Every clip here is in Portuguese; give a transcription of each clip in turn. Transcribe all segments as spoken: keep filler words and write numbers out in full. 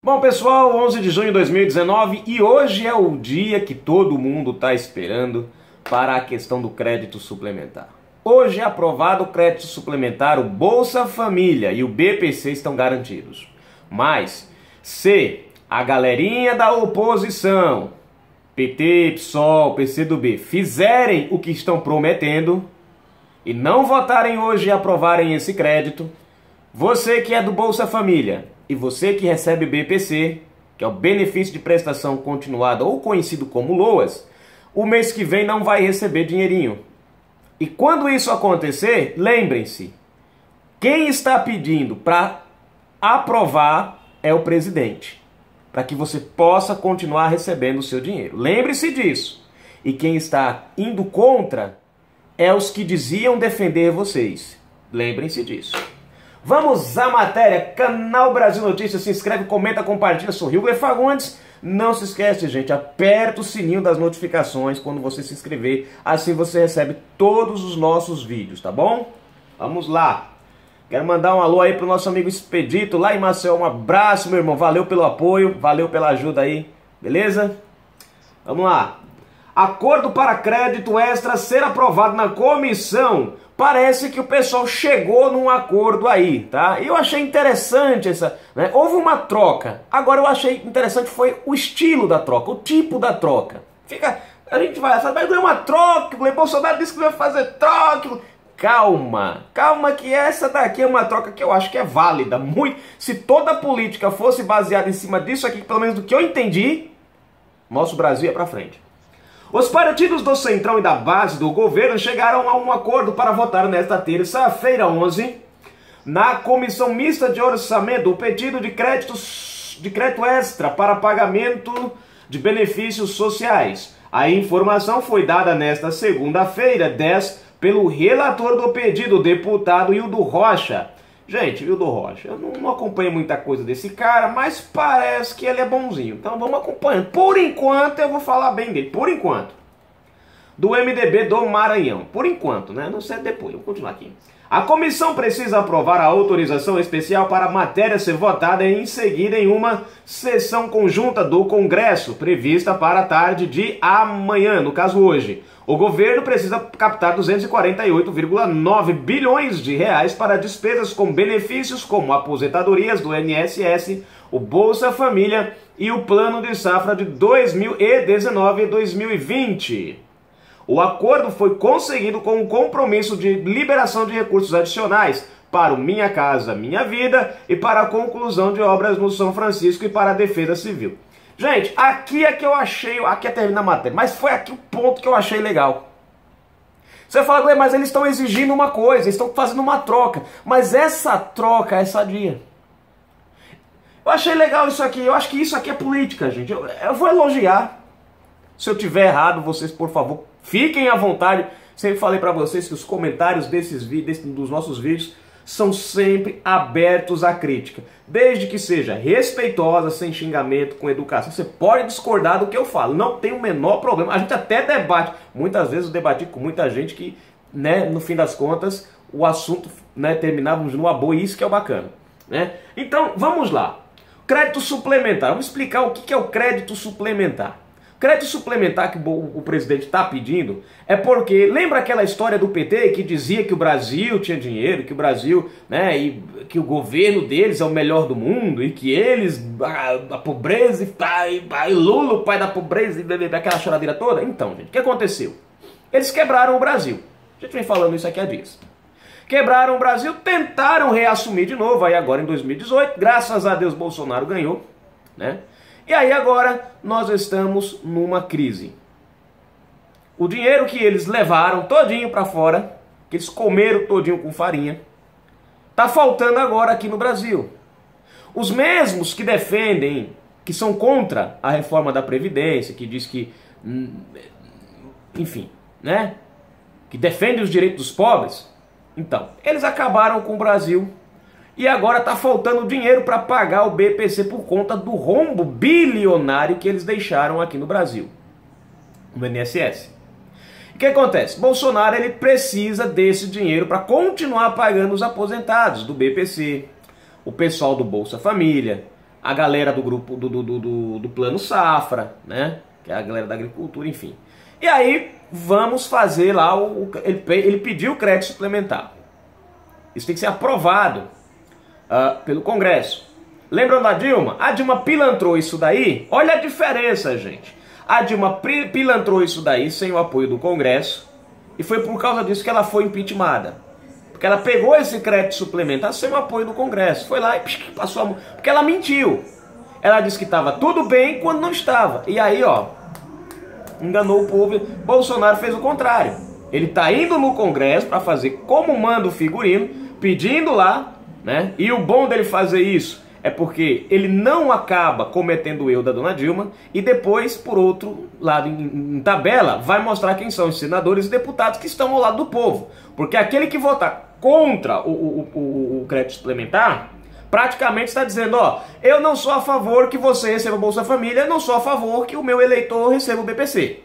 Bom, pessoal, onze de junho de dois mil e dezenove e hoje é o dia que todo mundo está esperando para a questão do crédito suplementar. Hoje é aprovado o crédito suplementar, o Bolsa Família e o B P C estão garantidos. Mas, se a galerinha da oposição, P T, PSOL, P C do B, fizerem o que estão prometendo e não votarem hoje e aprovarem esse crédito, você que é do Bolsa Família e você que recebe B P C, que é o benefício de prestação continuada ou conhecido como LOAS, o mês que vem não vai receber dinheirinho. E quando isso acontecer, lembrem-se, quem está pedindo para aprovar é o presidente, para que você possa continuar recebendo o seu dinheiro. Lembre-se disso. E quem está indo contra é os que diziam defender vocês. Lembrem-se disso. Vamos à matéria. Canal Brasil Notícias, se inscreve, comenta, compartilha. Sou Hilber Fagundes. Não se esquece, gente, aperta o sininho das notificações quando você se inscrever. Assim você recebe todos os nossos vídeos, tá bom? Vamos lá. Quero mandar um alô aí pro nosso amigo Expedito, lá em Maceió. Um abraço, meu irmão. Valeu pelo apoio, valeu pela ajuda aí. Beleza? Vamos lá. Acordo para crédito extra ser aprovado na comissão. Parece que o pessoal chegou num acordo aí, tá? E eu achei interessante essa, né? Houve uma troca. Agora eu achei interessante foi o estilo da troca, o tipo da troca. Fica, a gente vai, sabe, vai ganhar uma troca, o Bolsonaro disse que vai fazer troca. Calma, calma que essa daqui é uma troca que eu acho que é válida. Muito, se toda a política fosse baseada em cima disso aqui, pelo menos do que eu entendi, nosso Brasil ia pra frente. Os partidos do Centrão e da base do governo chegaram a um acordo para votar nesta terça-feira, onze, na Comissão Mista de Orçamento, o pedido de créditos, de crédito extra para pagamento de benefícios sociais. A informação foi dada nesta segunda-feira, dez, pelo relator do pedido, o deputado Hildo Rocha. Gente, Hildo Rocha, eu não, não acompanho muita coisa desse cara, mas parece que ele é bonzinho. Então vamos acompanhando. Por enquanto eu vou falar bem dele, por enquanto. Do M D B do Maranhão, por enquanto, né? Não sei depois, vou continuar aqui. A comissão precisa aprovar a autorização especial para a matéria ser votada e em seguida em uma sessão conjunta do Congresso, prevista para a tarde de amanhã, no caso hoje. O governo precisa captar duzentos e quarenta e oito vírgula nove bilhões de reais para despesas com benefícios como aposentadorias do I N S S, o Bolsa Família e o Plano de Safra de dois mil e dezenove e dois mil e vinte. O acordo foi conseguido com o compromisso de liberação de recursos adicionais para o Minha Casa Minha Vida e para a conclusão de obras no São Francisco e para a Defesa Civil. Gente, aqui é que eu achei, aqui é terminar a matéria, mas foi aqui o ponto que eu achei legal. Você fala, mas eles estão exigindo uma coisa, eles estão fazendo uma troca, mas essa troca é sadia. Eu achei legal isso aqui, eu acho que isso aqui é política, gente. Eu, eu vou elogiar. Se eu tiver errado, vocês, por favor, fiquem à vontade. Sempre falei para vocês que os comentários desses vídeos, dos nossos vídeos, são sempre abertos à crítica. Desde que seja respeitosa, sem xingamento, com educação. Você pode discordar do que eu falo, não tem o menor problema. A gente até debate. Muitas vezes eu debati com muita gente que, né, no fim das contas, o assunto, né, terminávamos numa boa e isso que é o bacana. Né? Então, vamos lá. Crédito suplementar. Vamos explicar o que é o crédito suplementar. Crédito suplementar que o presidente está pedindo é porque, lembra aquela história do P T que dizia que o Brasil tinha dinheiro, que o Brasil, né, e que o governo deles é o melhor do mundo e que eles, a, a pobreza, e pai, pai, Lula, o pai da pobreza, e aquela choradeira toda? Então, gente, o que aconteceu? Eles quebraram o Brasil. A gente vem falando isso aqui há dias. Quebraram o Brasil, tentaram reassumir de novo, aí agora em dois mil e dezoito, graças a Deus Bolsonaro ganhou, né? E aí agora nós estamos numa crise. O dinheiro que eles levaram todinho para fora, que eles comeram todinho com farinha, tá faltando agora aqui no Brasil. Os mesmos que defendem, que são contra a reforma da Previdência, que diz que, enfim, né, que defende os direitos dos pobres, então, eles acabaram com o Brasil. E agora está faltando dinheiro para pagar o B P C por conta do rombo bilionário que eles deixaram aqui no Brasil, no I N S S. O que acontece? Bolsonaro ele precisa desse dinheiro para continuar pagando os aposentados do B P C, o pessoal do Bolsa Família, a galera do grupo do, do, do, do, do Plano Safra, né? Que é a galera da agricultura, enfim. E aí vamos fazer lá, o, ele, ele pediu o crédito suplementar. Isso tem que ser aprovado uh, pelo Congresso. Lembram da Dilma? A Dilma pilantrou isso daí. Olha a diferença, gente. A Dilma pilantrou isso daí sem o apoio do Congresso. E foi por causa disso que ela foi impeachmentada. Porque ela pegou esse crédito suplementar sem o apoio do Congresso. Foi lá e psh, passou a mão. Porque ela mentiu. Ela disse que estava tudo bem quando não estava. E aí, ó, enganou o povo. Bolsonaro fez o contrário. Ele está indo no Congresso para fazer como manda o figurino, pedindo lá, né? E o bom dele fazer isso é porque ele não acaba cometendo o erro da dona Dilma e depois, por outro lado, em, em tabela, vai mostrar quem são os senadores e deputados que estão ao lado do povo. Porque aquele que votar contra o, o, o, o crédito suplementar, praticamente está dizendo, ó, eu não sou a favor que você receba o Bolsa Família, eu não sou a favor que o meu eleitor receba o B P C.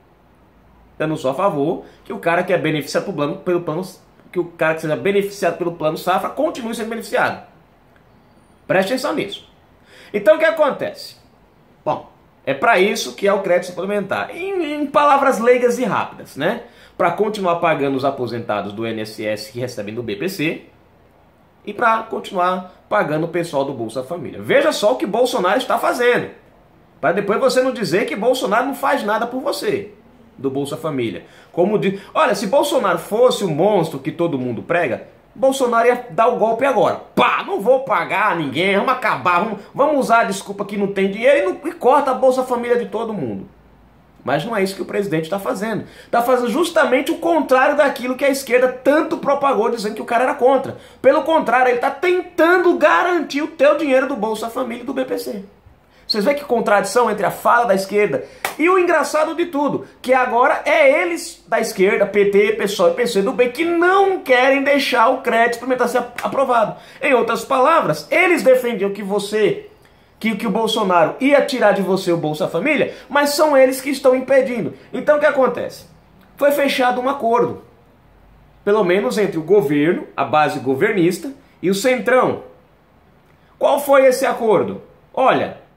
Eu não sou a favor que o cara que é beneficiado pelo plano, pelo plano, que o cara que seja beneficiado pelo Plano Safra continue sendo beneficiado. Preste atenção nisso. Então o que acontece? Bom, é para isso que é o crédito suplementar. Em, em palavras leigas e rápidas, né? Para continuar pagando os aposentados do I N S S que recebem do B P C e para continuar pagando o pessoal do Bolsa Família. Veja só o que Bolsonaro está fazendo. Para depois você não dizer que Bolsonaro não faz nada por você, do Bolsa Família. Como diz, olha, se Bolsonaro fosse o monstro que todo mundo prega, Bolsonaro ia dar o golpe agora. Pá, não vou pagar ninguém, vamos acabar, vamos, vamos usar a desculpa que não tem dinheiro e, não, e corta a Bolsa Família de todo mundo. Mas não é isso que o presidente está fazendo. Está fazendo justamente o contrário daquilo que a esquerda tanto propagou, dizendo que o cara era contra. Pelo contrário, ele está tentando garantir o teu dinheiro do Bolsa Família e do B P C. Vocês veem que contradição entre a fala da esquerda e o engraçado de tudo, que agora é eles da esquerda, P T, PSOL e P C do B, que não querem deixar o crédito suplementar ser aprovado. Em outras palavras, eles defendiam que você, que, que o Bolsonaro ia tirar de você o Bolsa Família, mas são eles que estão impedindo. Então o que acontece? Foi fechado um acordo, pelo menos entre o governo, a base governista, e o Centrão. Qual foi esse acordo? Olha,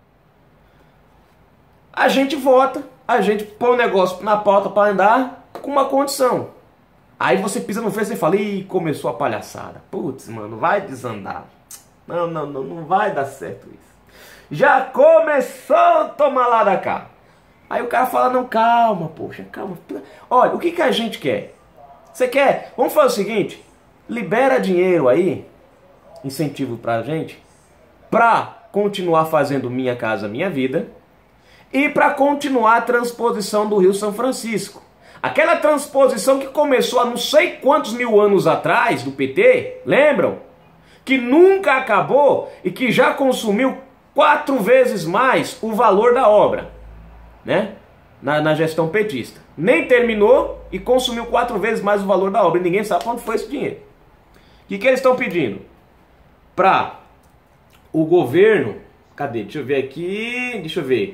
a gente vota, a gente põe o negócio na pauta para andar com uma condição. Aí você pisa no freio e fala, ih, começou a palhaçada. Putz, mano, vai desandar. Não, não, não, não vai dar certo isso. Já começou a tomar lá da cá. Aí o cara fala, não, calma, poxa, calma. Olha, o que, que a gente quer? Você quer? Vamos fazer o seguinte, libera dinheiro aí, incentivo pra gente, pra continuar fazendo Minha Casa Minha Vida, e para continuar a transposição do Rio São Francisco. Aquela transposição que começou há não sei quantos mil anos atrás, do P T, lembram? Que nunca acabou e que já consumiu quatro vezes mais o valor da obra, né? Na, na gestão petista. Nem terminou e consumiu quatro vezes mais o valor da obra. E ninguém sabe onde foi esse dinheiro. O que, que eles estão pedindo? Para o governo... Cadê? Deixa eu ver aqui... Deixa eu ver...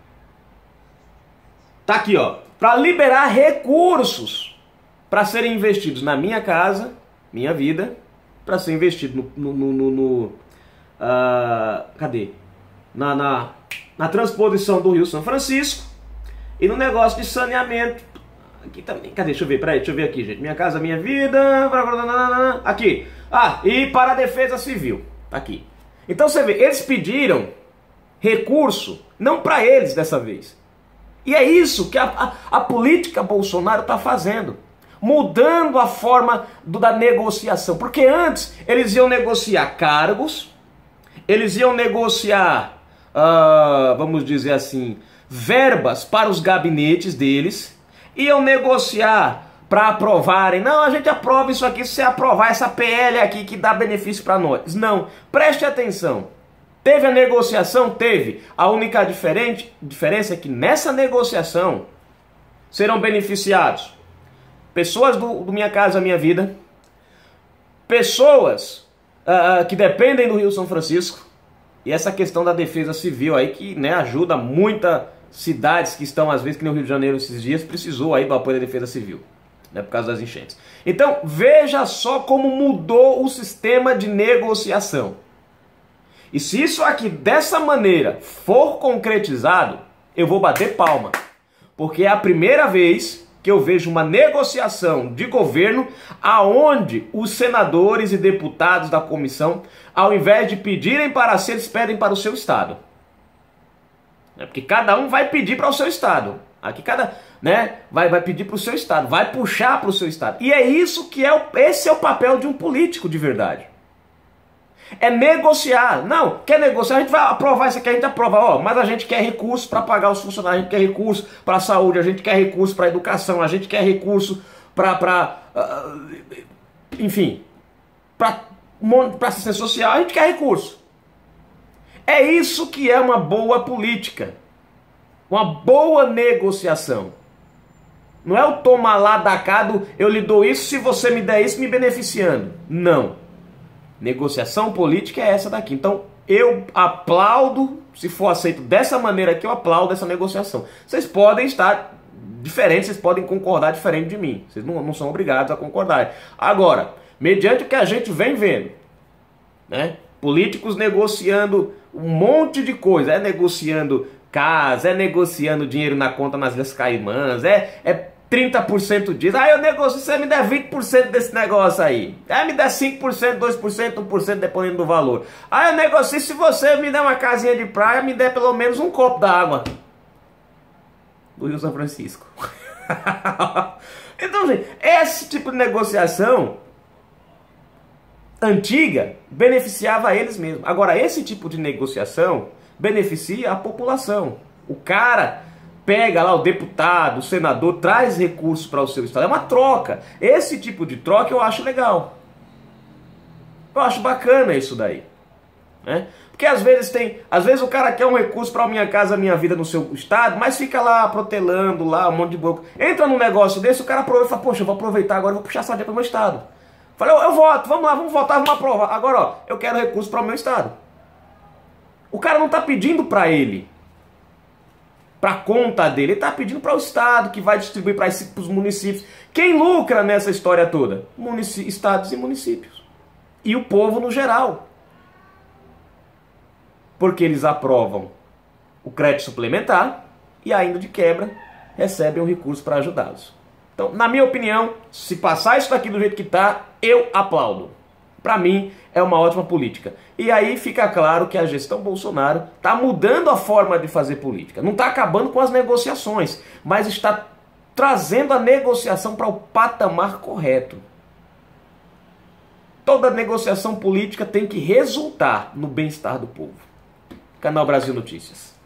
Tá aqui, ó, para liberar recursos para serem investidos na Minha Casa, Minha Vida, para ser investido no, no, no, no uh, cadê? Na, na, na transposição do Rio São Francisco e no negócio de saneamento. Aqui também, cadê? Deixa eu ver, peraí, deixa eu ver aqui, gente. Minha Casa, Minha Vida, aqui. Ah, e para a Defesa Civil, tá aqui. Então você vê, eles pediram recurso, não para eles dessa vez. E é isso que a, a, a política Bolsonaro está fazendo. Mudando a forma do, da negociação. Porque antes eles iam negociar cargos, eles iam negociar, uh, vamos dizer assim, verbas para os gabinetes deles, iam negociar para aprovarem. Não, a gente aprova isso aqui se você aprovar essa P L aqui que dá benefício para nós. Não, preste atenção. Teve a negociação? Teve. A única diferente, diferença é que nessa negociação serão beneficiados pessoas do, do Minha Casa Minha Vida, pessoas uh, que dependem do Rio São Francisco, e essa questão da defesa civil aí que, né, ajuda muitas cidades que estão, às vezes, que no Rio de Janeiro esses dias, precisou aí do apoio da defesa civil, né, por causa das enchentes. Então, veja só como mudou o sistema de negociação. E se isso aqui dessa maneira for concretizado, eu vou bater palma. Porque é a primeira vez que eu vejo uma negociação de governo aonde os senadores e deputados da comissão, ao invés de pedirem para si, eles pedem para o seu estado. É porque cada um vai pedir para o seu estado. Aqui cada, né, vai, vai pedir para o seu estado, vai puxar para o seu estado. E é isso que é o, esse é o papel de um político de verdade. É negociar. Não, quer negociar, a gente vai aprovar isso aqui, a gente aprova, ó, mas a gente quer recurso para pagar os funcionários, a gente quer recurso para a saúde, a gente quer recurso para a educação, a gente quer recurso para, uh, enfim, para assistência social, a gente quer recurso. É isso que é uma boa política, uma boa negociação. Não é o toma lá da cá do eu lhe dou isso, se você me der isso, me beneficiando. Não. Negociação política é essa daqui. Então eu aplaudo, se for aceito dessa maneira aqui, eu aplaudo essa negociação. Vocês podem estar diferentes, vocês podem concordar diferente de mim. Vocês não, não são obrigados a concordar. Agora, mediante o que a gente vem vendo, né? Políticos negociando um monte de coisa. É negociando casa, é negociando dinheiro na conta nas Ilhas Caimãs, é... é trinta por cento disso. Ah, eu negocio, você me der vinte por cento desse negócio aí. Ah, me der cinco por cento, dois por cento, um por cento, dependendo do valor. Ah, eu negocio se você me der uma casinha de praia, me der pelo menos um copo d'água. Do Rio São Francisco. Então, gente, esse tipo de negociação antiga beneficiava eles mesmos. Agora, esse tipo de negociação beneficia a população. O cara pega lá o deputado, o senador, traz recursos para o seu estado. É uma troca. Esse tipo de troca eu acho legal. Eu acho bacana isso daí. Né? Porque às vezes tem, às vezes o cara quer um recurso para minha casa, minha vida no seu estado, mas fica lá protelando lá, um monte de boca. Entra num negócio desse, o cara aproveita e fala, poxa, eu vou aproveitar agora, eu vou puxar sardinha para o meu estado. Falei, eu, eu voto, vamos lá, vamos votar, vamos aprovar. Agora, ó, eu quero recurso para o meu estado. O cara não está pedindo para ele, para a conta dele, ele está pedindo para o estado que vai distribuir para os municípios. Quem lucra nessa história toda? Munici- estados e municípios. E o povo no geral. Porque eles aprovam o crédito suplementar e ainda de quebra recebem um recurso para ajudá-los. Então, na minha opinião, se passar isso daqui do jeito que está, eu aplaudo. Para mim, é uma ótima política. E aí fica claro que a gestão Bolsonaro está mudando a forma de fazer política. Não está acabando com as negociações, mas está trazendo a negociação para o patamar correto. Toda negociação política tem que resultar no bem-estar do povo. Canal Brasil Notícias.